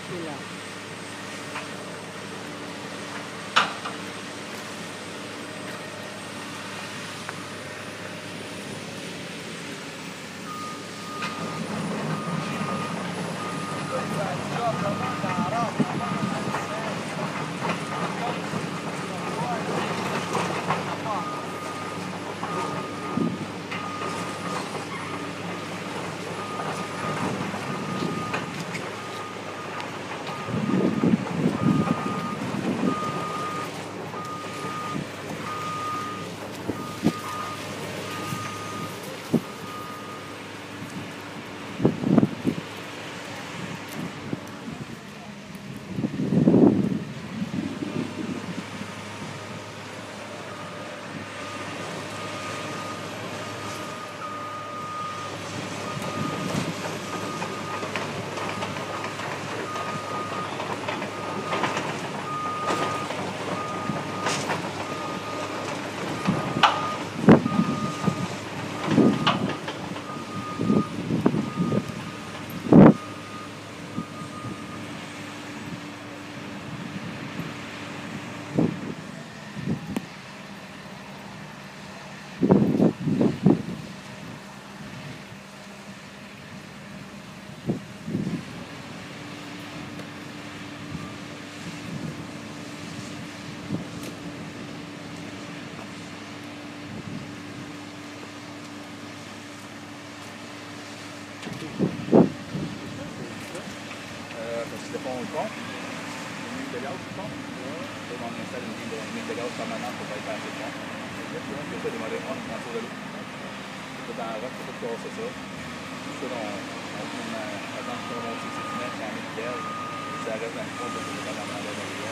C'est là. C'était pas un pont, une ligne de gaz, je pense. Là, on installe une ligne de gaz permanente pour bypasser le pont. Puis ça, démarrer on dans le de l'eau. Tout dans la route, tout casser ça. Ça, on attend qu'on monte ces fenêtres, on met le gaz. Ça reste dans le fond, parce que c'est pas dans la rivière.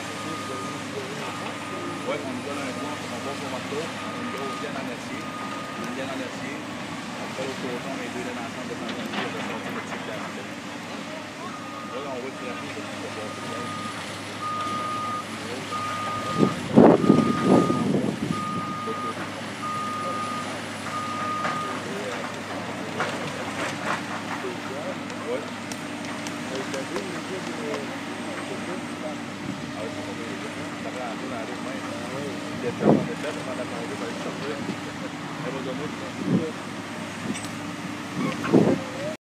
Oui, on nous donne un point, on va pour notre tour, on a une grosse gaine en acier. Une gaine en acier. Après, l'autre côté, on met deux gaines ensemble de temps en temps, de sortir le type de la main. Là, on va tirer ça, ça va passer là. Oui. Ah oui, ça prend un peu dans la roue même. Il y a on est fait, on va la tomber, on va le sortir. Elle va donner.